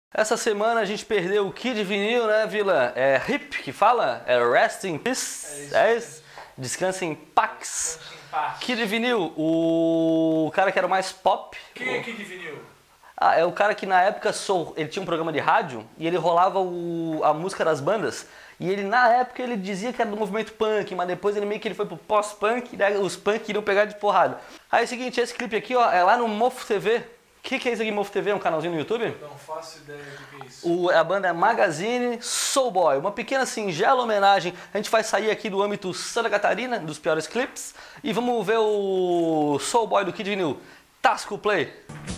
Essa semana a gente perdeu o Kid Vinil, né, Vila? É Hip que fala? É Rest in Peace? É isso? Descansa em Pax. Kid Vinil, o cara que era o mais pop. Quem é Kid Vinil? Ah, é o cara que na época ele tinha um programa de rádio e ele rolava a música das bandas. E ele, na época, ele dizia que era do movimento punk, mas depois ele foi pro pós-punk e daí os punk iriam pegar de porrada. Aí é o seguinte, esse clipe aqui, ó, é lá no Mofo TV. O que é isso aqui, Mofo TV? É um canalzinho no YouTube? Não faço ideia do que é isso. A banda é Magazine Soul Boy, uma pequena singela homenagem. A gente vai sair aqui do âmbito Santa Catarina, dos piores clipes, e vamos ver o Soul Boy do Kid Vinil. Tasco Play.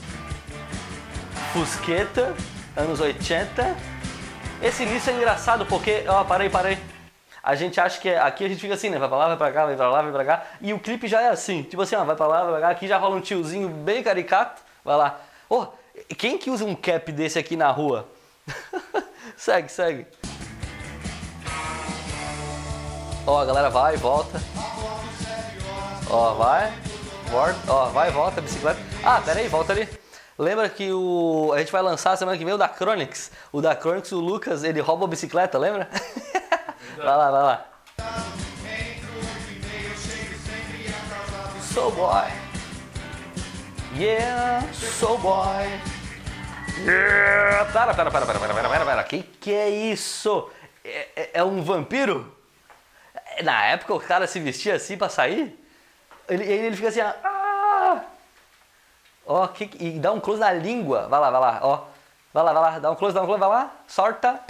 Fusqueta, anos 80. Esse início é engraçado porque, ó, parei. A gente acha que aqui a gente fica assim, né? Vai pra lá, vai pra cá, vai pra lá, vai pra cá. E o clipe já é assim, tipo assim, ó, vai pra lá, vai pra cá. Aqui já rola um tiozinho bem caricato. Vai lá. Oh, quem que usa um cap desse aqui na rua? segue. Ó, a galera vai e volta. Ó, vai. Ó, vai e volta, bicicleta. Ah, pera aí, volta ali. Lembra que a gente vai lançar semana que vem o da Chronix. O da Chronix, o Lucas, ele rouba a bicicleta, lembra? Vai lá. Soul Boy. Yeah, Soul Boy. Yeah. Pera. Que é isso? É um vampiro? Na época o cara se vestia assim pra sair? Ele fica assim, ó, e dá um close na língua. Vai lá, ó. Vai lá, dá um close, vai lá. Sorta.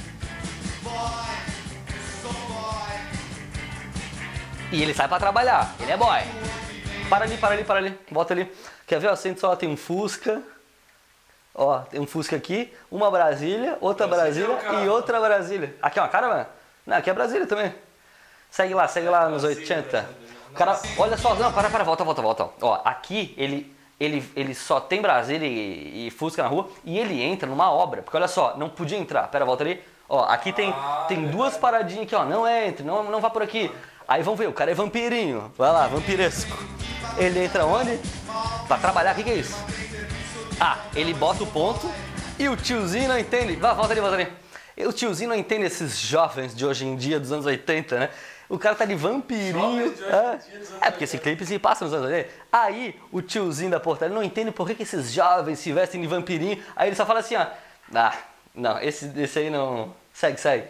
E ele sai pra trabalhar, ele é boy. Para ali, volta ali. Quer ver, ó, sente só, tem um Fusca. Ó, tem um Fusca aqui, uma Brasília, outra Brasília e outra Brasília. Aqui é uma cara, mano? Não, aqui é Brasília também. Segue lá nos 80. O cara, olha só, não, para, volta. Ó, aqui ele só tem Brasília e Fusca na rua e ele entra numa obra. Porque olha só, não podia entrar. Pera, volta ali. Ó, aqui tem duas paradinhas aqui, ó. Não entre, não vá por aqui. Aí vamos ver, o cara é vampirinho. Vai lá, vampiresco. Ele entra onde? Pra trabalhar, o que é isso? Ah, ele bota o ponto e o tiozinho não entende. Volta ali. O tiozinho não entende esses jovens de hoje em dia, dos anos 80, né? O cara tá de vampirinho. Porque esse clipe se passa nos anos 80. Aí o tiozinho da portaria não entende por que esses jovens se vestem de vampirinho. Aí ele só fala assim, ó. Não, esse aí não. Segue.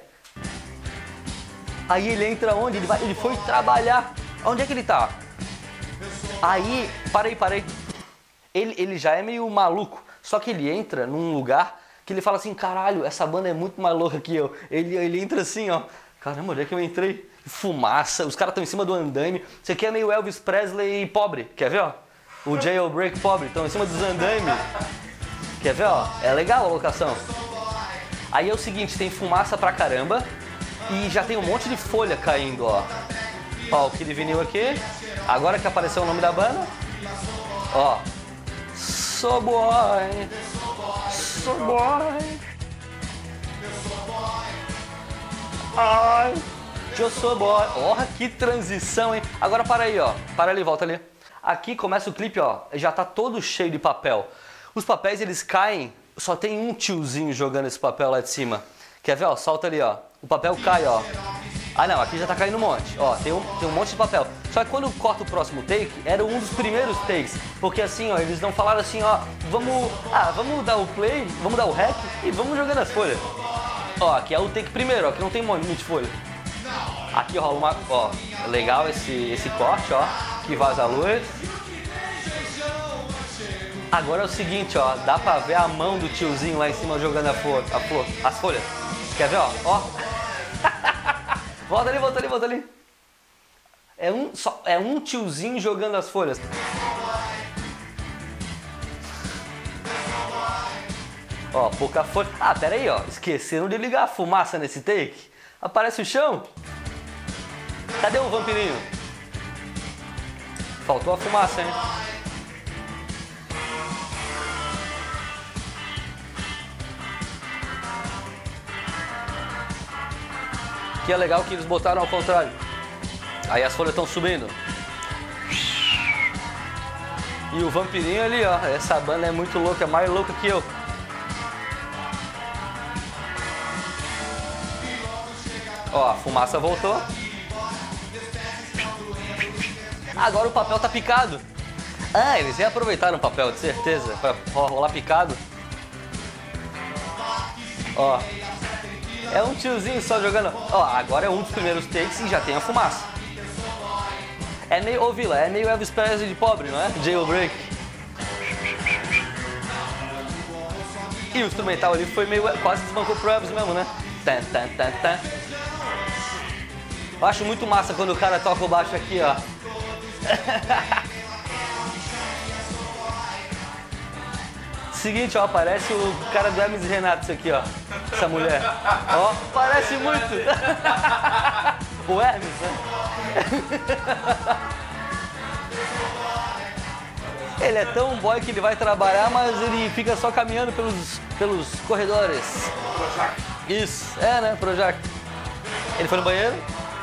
Aí ele entra onde? Ele foi trabalhar. Onde é que ele tá? Aí, parei. Ele já é meio maluco. Só que ele entra num lugar que ele fala assim, caralho, essa banda é muito mais louca que eu. Ele entra assim, ó. Caramba, onde é que eu entrei? Fumaça, os caras estão em cima do andaime. Isso aqui é meio Elvis Presley pobre. Quer ver, ó? O Jailbreak pobre. Estão em cima dos andaime. Quer ver, ó? É legal a locação. Aí é o seguinte, tem fumaça pra caramba. E já tem um monte de folha caindo, ó. Ó, o Kid Vinil aqui. Agora que apareceu o nome da banda. Ó. Soul Boy. Ai, eu sou boy. Ó, que transição, hein? Agora para aí, ó. Para ali, volta ali. Aqui começa o clipe, ó. Já tá todo cheio de papel. Os papéis, eles caem. Só tem um tiozinho jogando esse papel lá de cima. Quer ver, ó? Solta ali, ó. O papel cai, ó. Ah, não. Aqui já tá caindo um monte. Ó, tem um monte de papel. Só que quando corta o próximo take, era um dos primeiros takes. Porque assim, ó, eles não falaram assim, ó. Vamos dar o play, vamos dar o rec e vamos jogando as folhas. Ó, aqui é o take primeiro, ó, que não tem muito de folha. Aqui rola uma, ó, legal esse corte, ó, que vaza a luz. Agora é o seguinte, ó, dá pra ver a mão do tiozinho lá em cima jogando as folhas. Quer ver, ó? Volta ali. É um tiozinho jogando as folhas. Ó, pouca folha. Ah, pera aí, ó. Esqueceram de ligar a fumaça nesse take. Aparece o chão. Cadê o vampirinho? Faltou a fumaça, hein? Que é legal que eles botaram ao contrário. Aí as folhas estão subindo. E o vampirinho ali, ó. Essa banda é muito louca, mais louca que eu. Ó, a fumaça voltou. Agora o papel tá picado. Ah, eles reaproveitaram o papel, de certeza, pra rolar picado. Ó, é um tiozinho só jogando. Ó, agora é um dos primeiros takes e já tem a fumaça. É meio, ô Vila, é meio Elvis Presley de pobre, não é? Jailbreak. E o instrumental ali foi meio, quase desbancou pro Elvis mesmo, né? Tan, tan, tan, tan. Eu acho muito massa quando o cara toca o baixo aqui, ó. Seguinte, ó, parece o cara do Hermes e Renato, isso aqui, ó. Essa mulher. Ó, parece muito. O Hermes, né? Ele é tão boy que ele vai trabalhar, mas ele fica só caminhando pelos corredores. Projac. Isso, é, né, Projac. Ele foi no banheiro.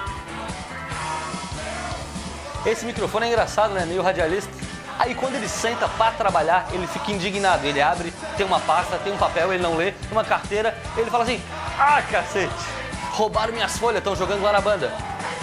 Esse microfone é engraçado, né, meio radialista. Aí quando ele senta pra trabalhar, ele fica indignado. Ele abre, tem uma pasta, tem um papel, ele não lê, uma carteira. Ele fala assim, ah, cacete, roubaram minhas folhas, estão jogando lá na banda.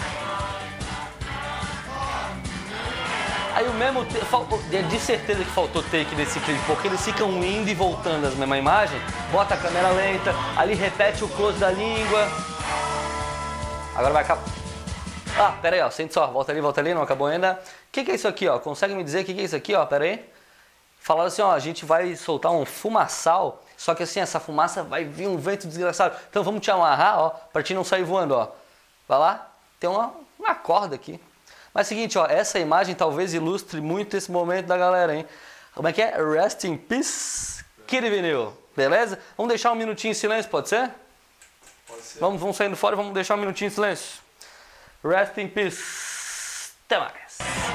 Aí o mesmo, de certeza que faltou take desse clipe, porque eles ficam indo e voltando as mesmas imagens, bota a câmera lenta, ali repete o close da língua. Agora vai acabar. Ah, pera aí, ó, sente só, volta ali, não acabou ainda. O que é isso aqui, ó? Consegue me dizer o que é isso aqui, ó? Pera aí. Falaram assim, ó, a gente vai soltar um fumaçal, só que assim, essa fumaça vai vir um vento desgraçado. Então vamos te amarrar, ó, pra ti não sair voando, ó. Vai lá, tem uma corda aqui. Mas é o seguinte, ó, essa imagem talvez ilustre muito esse momento da galera, hein? Como é que é? Rest in peace, Kid Vinil. Beleza? Vamos deixar um minutinho em silêncio, pode ser? Pode ser. Vamos saindo fora e vamos deixar um minutinho em silêncio. Rest in peace. Até mais.